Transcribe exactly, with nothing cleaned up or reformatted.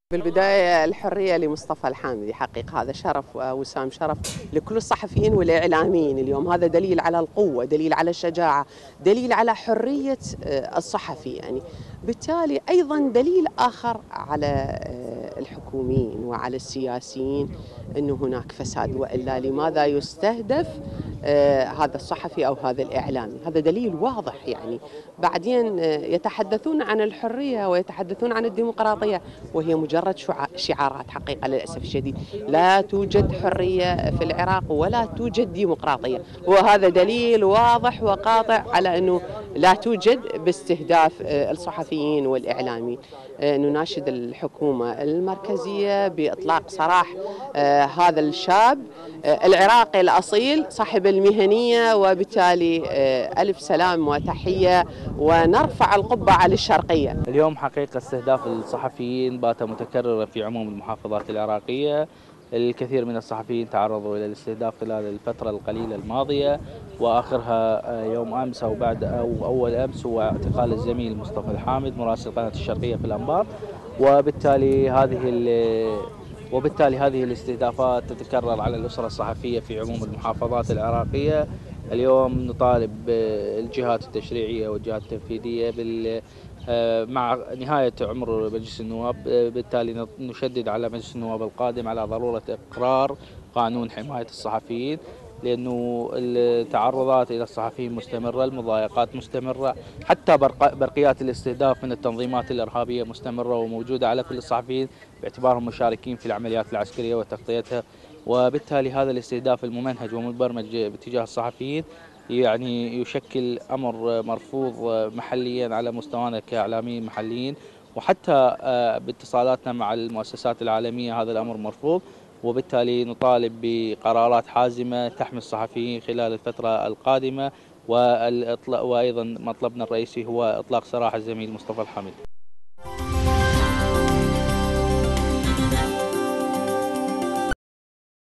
بالبداية الحرية لمصطفى الحامدي، حقيقة هذا شرف وسام شرف لكل الصحفيين والإعلاميين اليوم. هذا دليل على القوة، دليل على الشجاعة، دليل على حرية الصحفي يعني. بالتالي أيضا دليل آخر على الحكوميين وعلى السياسيين أنه هناك فساد، وإلا لماذا يستهدف هذا الصحفي أو هذا الإعلامي؟ هذا دليل واضح يعني. بعدين يتحدثون عن الحرية ويتحدثون عن الديمقراطية وهي مجرد شعارات. حقيقة للأسف الشديد لا توجد حرية في العراق ولا توجد ديمقراطية، وهذا دليل واضح وقاطع على أنه لا توجد باستهداف الصحفيين والإعلاميين. نناشد الحكومة المركزية بإطلاق سراح هذا الشاب العراقي الأصيل صاحب المهنية، وبالتالي ألف سلام وتحية، ونرفع القبعة للشرقية. اليوم حقيقة استهداف الصحفيين بات متكررا في عموم المحافظات العراقية. الكثير من الصحفيين تعرضوا إلى الاستهداف خلال الفترة القليلة الماضية، وآخرها يوم أمس أو بعد أو أول أمس هو اعتقال الزميل مصطفى الحامد مراسل قناة الشرقية في الأنبار. وبالتالي هذه وبالتالي هذه الاستهدافات تتكرر على الأسرة الصحفية في عموم المحافظات العراقية. اليوم نطالب الجهات التشريعية والجهات التنفيذية بال مع نهاية عمر مجلس النواب، بالتالي نشدد على مجلس النواب القادم على ضرورة إقرار قانون حماية الصحفيين، لأنه التعرضات إلى الصحفيين مستمرة، المضايقات مستمرة، حتى برقيات الاستهداف من التنظيمات الإرهابية مستمرة وموجودة على كل الصحفيين باعتبارهم مشاركين في العمليات العسكرية وتغطيتها. وبالتالي هذا الاستهداف الممنهج ومبرمج باتجاه الصحفيين يعني يشكل أمر مرفوض محليا على مستوانا كإعلاميين محليين، وحتى باتصالاتنا مع المؤسسات العالمية هذا الأمر مرفوض. وبالتالي نطالب بقرارات حازمة تحمي الصحفيين خلال الفترة القادمة، وأيضا مطلبنا الرئيسي هو إطلاق سراح الزميل مصطفى الحامدي.